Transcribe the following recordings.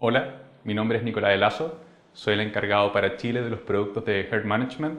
Hola, mi nombre es Nicolás de Lazo, soy el encargado para Chile de los productos de Herd Management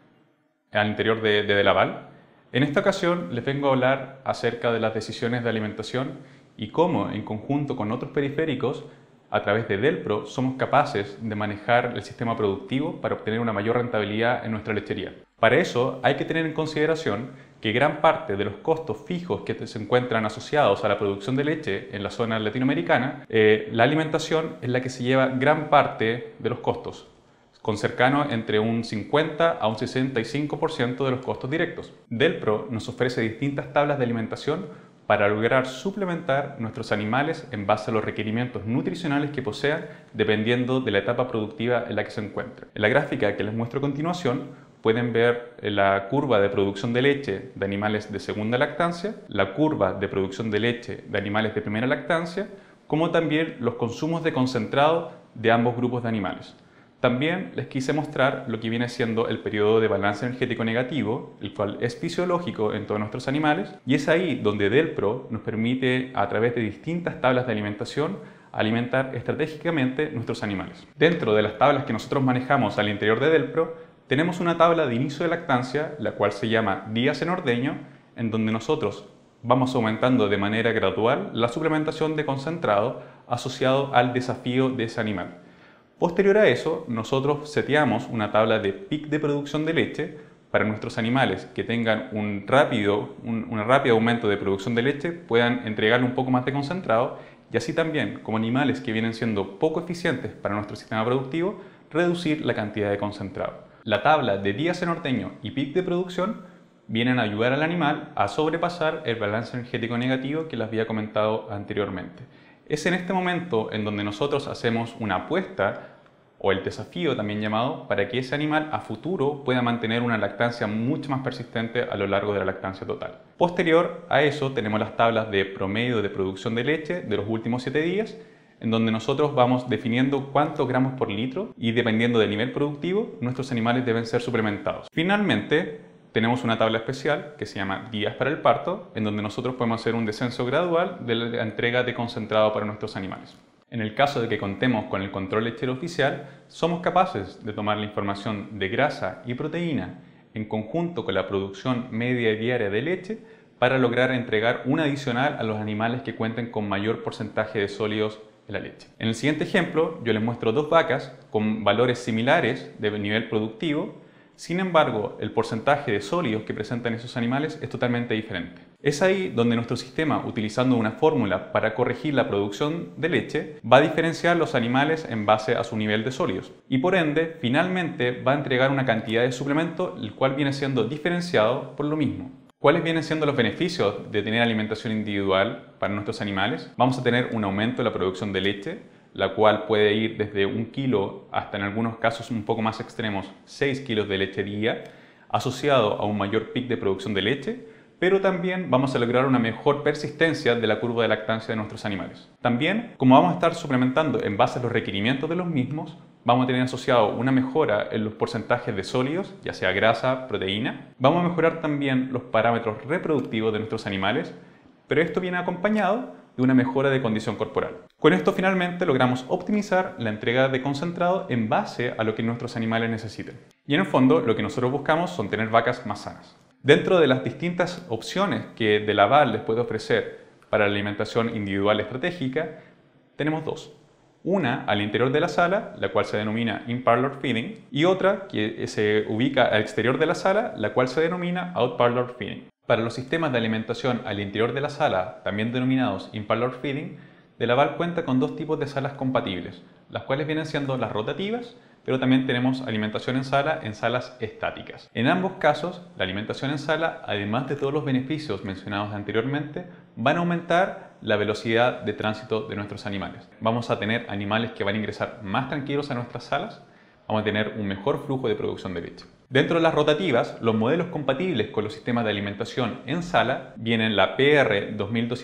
al interior de Laval. En esta ocasión les vengo a hablar acerca de las decisiones de alimentación y cómo, en conjunto con otros periféricos, a través de Delpro somos capaces de manejar el sistema productivo para obtener una mayor rentabilidad en nuestra lechería. Para eso hay que tener en consideración que gran parte de los costos fijos que se encuentran asociados a la producción de leche en la zona latinoamericana, la alimentación es la que se lleva gran parte de los costos, con cercano entre un 50 a un 65% de los costos directos. Delpro nos ofrece distintas tablas de alimentación para lograr suplementar nuestros animales en base a los requerimientos nutricionales que posean dependiendo de la etapa productiva en la que se encuentren. En la gráfica que les muestro a continuación pueden ver la curva de producción de leche de animales de segunda lactancia, la curva de producción de leche de animales de primera lactancia, como también los consumos de concentrado de ambos grupos de animales. También les quise mostrar lo que viene siendo el periodo de balance energético negativo, el cual es fisiológico en todos nuestros animales, y es ahí donde Delpro nos permite, a través de distintas tablas de alimentación, alimentar estratégicamente nuestros animales. Dentro de las tablas que nosotros manejamos al interior de Delpro, tenemos una tabla de inicio de lactancia, la cual se llama días en ordeño, en donde nosotros vamos aumentando de manera gradual la suplementación de concentrado asociado al desafío de ese animal. Posterior a eso, nosotros seteamos una tabla de pic de producción de leche para nuestros animales que tengan un rápido aumento de producción de leche, puedan entregarle un poco más de concentrado y así también, como animales que vienen siendo poco eficientes para nuestro sistema productivo, reducir la cantidad de concentrado. La tabla de días en ordeño y pic de producción vienen a ayudar al animal a sobrepasar el balance energético negativo que les había comentado anteriormente. Es en este momento en donde nosotros hacemos una apuesta o el desafío también llamado para que ese animal a futuro pueda mantener una lactancia mucho más persistente a lo largo de la lactancia total. Posterior a eso tenemos las tablas de promedio de producción de leche de los últimos 7 días, en donde nosotros vamos definiendo cuántos gramos por litro y dependiendo del nivel productivo, nuestros animales deben ser suplementados. Finalmente, tenemos una tabla especial que se llama días para el parto, en donde nosotros podemos hacer un descenso gradual de la entrega de concentrado para nuestros animales. En el caso de que contemos con el control lechero oficial, somos capaces de tomar la información de grasa y proteína en conjunto con la producción media y diaria de leche para lograr entregar un adicional a los animales que cuenten con mayor porcentaje de sólidos en la leche. En el siguiente ejemplo, yo les muestro dos vacas con valores similares de nivel productivo. Sin embargo, el porcentaje de sólidos que presentan esos animales es totalmente diferente. Es ahí donde nuestro sistema, utilizando una fórmula para corregir la producción de leche, va a diferenciar los animales en base a su nivel de sólidos y por ende, finalmente va a entregar una cantidad de suplemento el cual viene siendo diferenciado por lo mismo. ¿Cuáles vienen siendo los beneficios de tener alimentación individual para nuestros animales? Vamos a tener un aumento de la producción de leche, la cual puede ir desde 1 kilo hasta en algunos casos un poco más extremos 6 kilos de leche día, asociado a un mayor pic de producción de leche, pero también vamos a lograr una mejor persistencia de la curva de lactancia de nuestros animales. También, como vamos a estar suplementando en base a los requerimientos de los mismos, vamos a tener asociado una mejora en los porcentajes de sólidos, ya sea grasa, proteína. Vamos a mejorar también los parámetros reproductivos de nuestros animales, pero esto viene acompañado de una mejora de condición corporal. Con esto finalmente logramos optimizar la entrega de concentrado en base a lo que nuestros animales necesiten. Y en el fondo lo que nosotros buscamos son tener vacas más sanas. Dentro de las distintas opciones que de Laval les puede ofrecer para la alimentación individual estratégica, tenemos dos. Una al interior de la sala, la cual se denomina in-parlor feeding, y otra que se ubica al exterior de la sala, la cual se denomina out-parlor feeding. Para los sistemas de alimentación al interior de la sala, también denominados in-parlor feeding, de Laval cuenta con dos tipos de salas compatibles, las cuales vienen siendo las rotativas, pero también tenemos alimentación en sala en salas estáticas. En ambos casos, la alimentación en sala, además de todos los beneficios mencionados anteriormente, van a aumentar la velocidad de tránsito de nuestros animales. Vamos a tener animales que van a ingresar más tranquilos a nuestras salas, vamos a tener un mejor flujo de producción de leche. Dentro de las rotativas, los modelos compatibles con los sistemas de alimentación en sala vienen la PR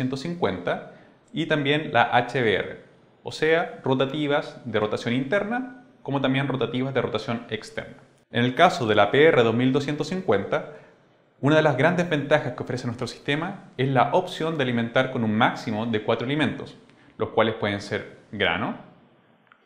2250 y también la HBR, o sea, rotativas de rotación interna como también rotativas de rotación externa. En el caso de la PR 2250, una de las grandes ventajas que ofrece nuestro sistema es la opción de alimentar con un máximo de 4 alimentos, los cuales pueden ser grano,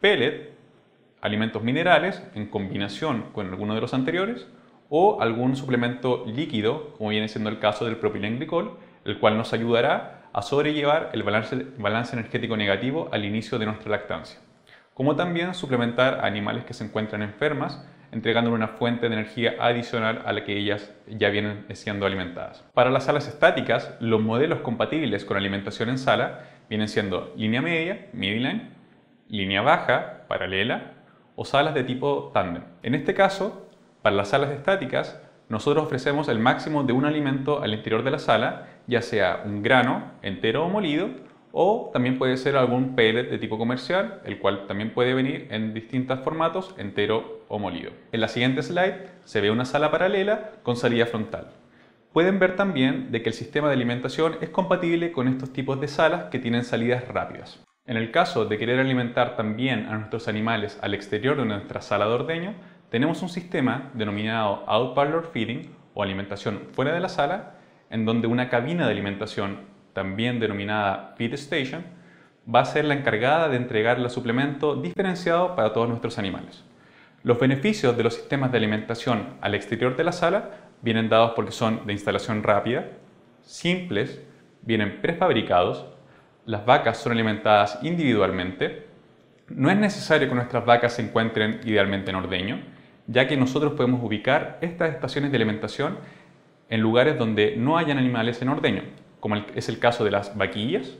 pellet, alimentos minerales en combinación con alguno de los anteriores, o algún suplemento líquido, como viene siendo el caso del propilenglicol, el cual nos ayudará a sobrellevar el balance energético negativo al inicio de nuestra lactancia. Como también suplementar a animales que se encuentran enfermas, entregándole una fuente de energía adicional a la que ellas ya vienen siendo alimentadas. Para las salas estáticas, los modelos compatibles con alimentación en sala vienen siendo línea media, midline, línea baja, paralela, o salas de tipo tándem. En este caso, para las salas estáticas, nosotros ofrecemos el máximo de un alimento al interior de la sala, ya sea un grano entero o molido, o también puede ser algún pellet de tipo comercial, el cual también puede venir en distintos formatos, entero o molido. En la siguiente slide se ve una sala paralela con salida frontal. Pueden ver también de que el sistema de alimentación es compatible con estos tipos de salas que tienen salidas rápidas. En el caso de querer alimentar también a nuestros animales al exterior de nuestra sala de ordeño, tenemos un sistema denominado Out Parlor Feeding o alimentación fuera de la sala, en donde una cabina de alimentación, también denominada Feed Station, va a ser la encargada de entregar el suplemento diferenciado para todos nuestros animales. Los beneficios de los sistemas de alimentación al exterior de la sala vienen dados porque son de instalación rápida, simples, vienen prefabricados, las vacas son alimentadas individualmente, no es necesario que nuestras vacas se encuentren idealmente en ordeño, ya que nosotros podemos ubicar estas estaciones de alimentación en lugares donde no hayan animales en ordeño, como es el caso de las vaquillas,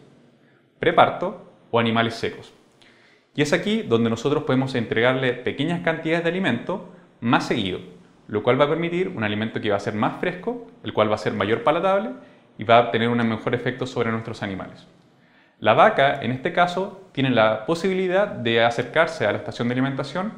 preparto o animales secos. Y es aquí donde nosotros podemos entregarle pequeñas cantidades de alimento más seguido, lo cual va a permitir un alimento que va a ser más fresco, el cual va a ser mayor palatable y va a tener un mejor efecto sobre nuestros animales. La vaca, en este caso, tiene la posibilidad de acercarse a la estación de alimentación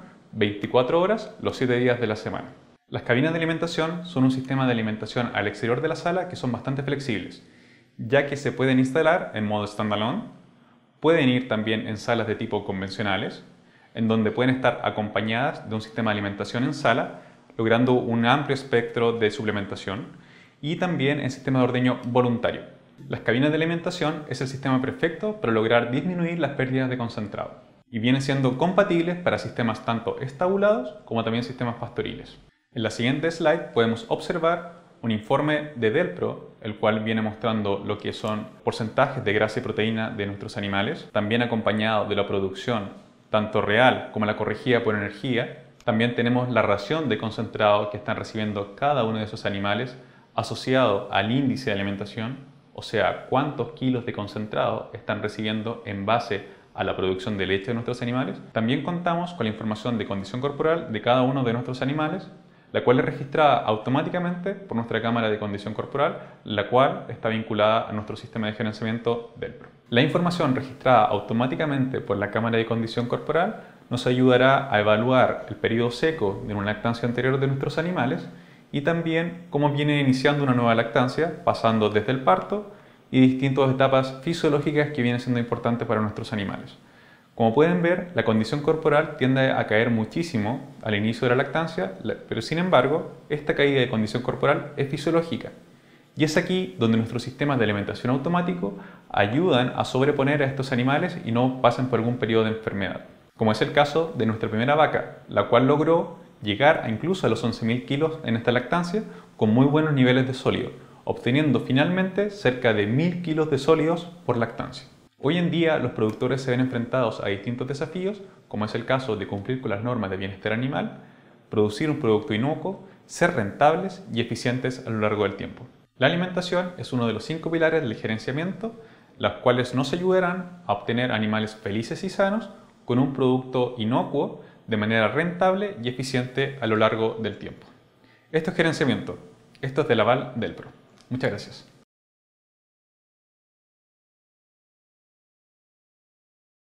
24 horas los 7 días de la semana. Las cabinas de alimentación son un sistema de alimentación al exterior de la sala que son bastante flexibles, ya que se pueden instalar en modo standalone, pueden ir también en salas de tipo convencionales, en donde pueden estar acompañadas de un sistema de alimentación en sala, logrando un amplio espectro de suplementación, y también en sistema de ordeño voluntario. Las cabinas de alimentación es el sistema perfecto para lograr disminuir las pérdidas de concentrado y vienen siendo compatibles para sistemas tanto estabulados como también sistemas pastoriles. En la siguiente slide podemos observar un informe de Delpro, el cual viene mostrando lo que son porcentajes de grasa y proteína de nuestros animales, también acompañado de la producción tanto real como la corregida por energía. También tenemos la ración de concentrado que están recibiendo cada uno de esos animales asociado al índice de alimentación, o sea, cuántos kilos de concentrado están recibiendo en base a la producción de leche de nuestros animales. También contamos con la información de condición corporal de cada uno de nuestros animales, la cual es registrada automáticamente por nuestra cámara de condición corporal, la cual está vinculada a nuestro sistema de gerenciamiento Delpro. La información registrada automáticamente por la cámara de condición corporal nos ayudará a evaluar el periodo seco de una lactancia anterior de nuestros animales y también cómo viene iniciando una nueva lactancia, pasando desde el parto y distintas etapas fisiológicas que vienen siendo importantes para nuestros animales. Como pueden ver, la condición corporal tiende a caer muchísimo al inicio de la lactancia, pero sin embargo, esta caída de condición corporal es fisiológica. Y es aquí donde nuestros sistemas de alimentación automático ayudan a sobreponer a estos animales y no pasen por algún periodo de enfermedad. Como es el caso de nuestra primera vaca, la cual logró llegar a incluso a los 11.000 kilos en esta lactancia con muy buenos niveles de sólido, obteniendo finalmente cerca de 1.000 kilos de sólidos por lactancia. Hoy en día los productores se ven enfrentados a distintos desafíos, como es el caso de cumplir con las normas de bienestar animal, producir un producto inocuo, ser rentables y eficientes a lo largo del tiempo. La alimentación es uno de los 5 pilares del gerenciamiento, las cuales nos ayudarán a obtener animales felices y sanos con un producto inocuo de manera rentable y eficiente a lo largo del tiempo. Esto es gerenciamiento. Esto es de Laval Delpro. Muchas gracias.